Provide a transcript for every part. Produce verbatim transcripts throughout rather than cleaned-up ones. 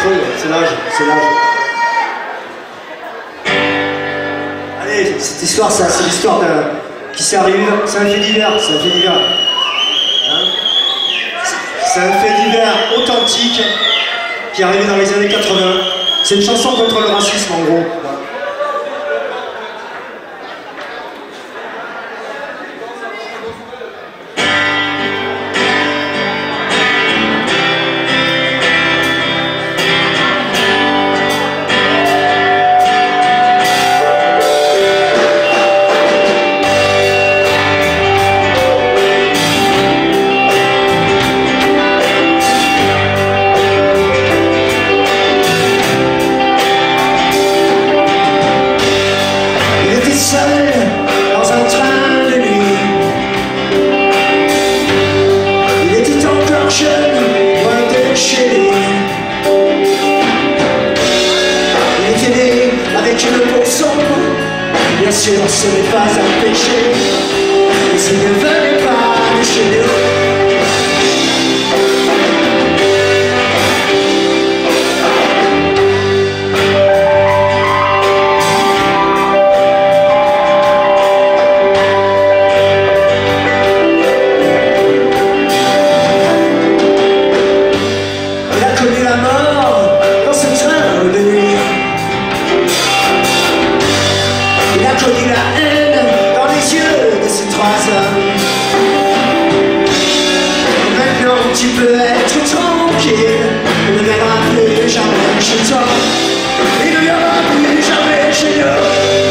chose, c'est l'âge, c'est l'âge. Allez, cette histoire, ça, c'est l'histoire d'un qui s'est arrivé, c'est un fait divers, c'est un fait divers. Hein, c'est un fait divers authentique qui est arrivé dans les années quatre-vingts. C'est une chanson contre le racisme en gros. Bien sûr, ce n'est pas un péché, mais il ne venait pas de chez nous. Il a connu la mort dans ce train de nuit. Il a connu la haine dans les yeux de ces trois hommes. Maintenant tu peux être tranquille, il ne viendra plus jamais chez toi. Il ne viendra plus jamais chez nous.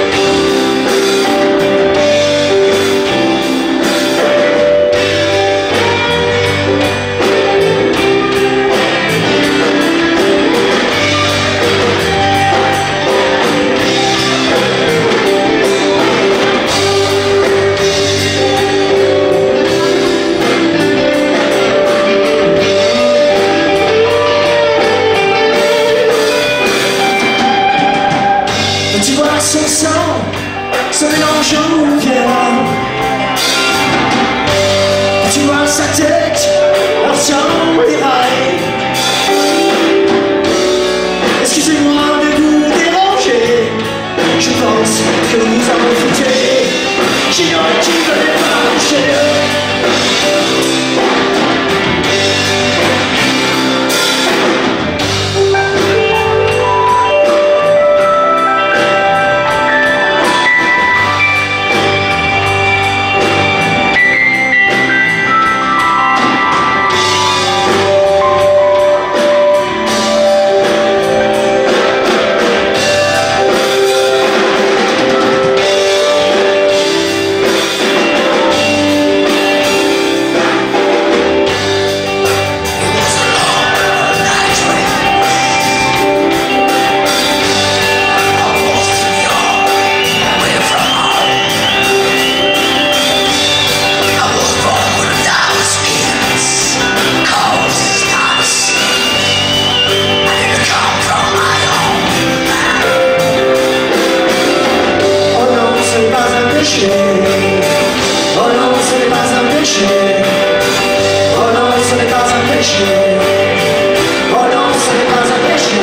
Tu vois son sang se mélangeant aux pierres. Tu vois sa tête marchant des rails. Excusez-moi de vous déranger, je pense que nous avons fouté. J'ignore qui venait pas chez eux. Oh non, ce n'est pas un péché. Oh non, ce n'est pas un péché. Oh non, ce n'est pas un péché.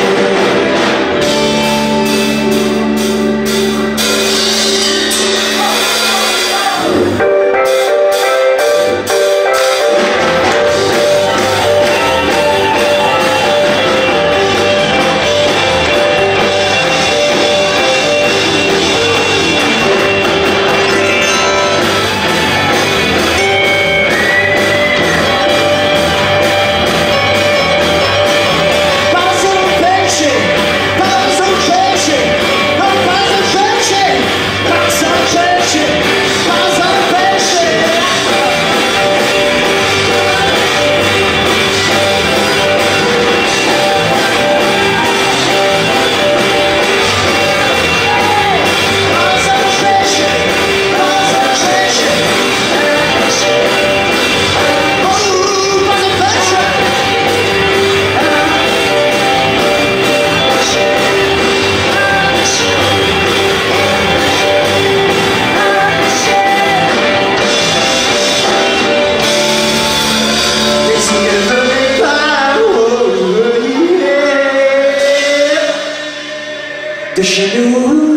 de chez nous.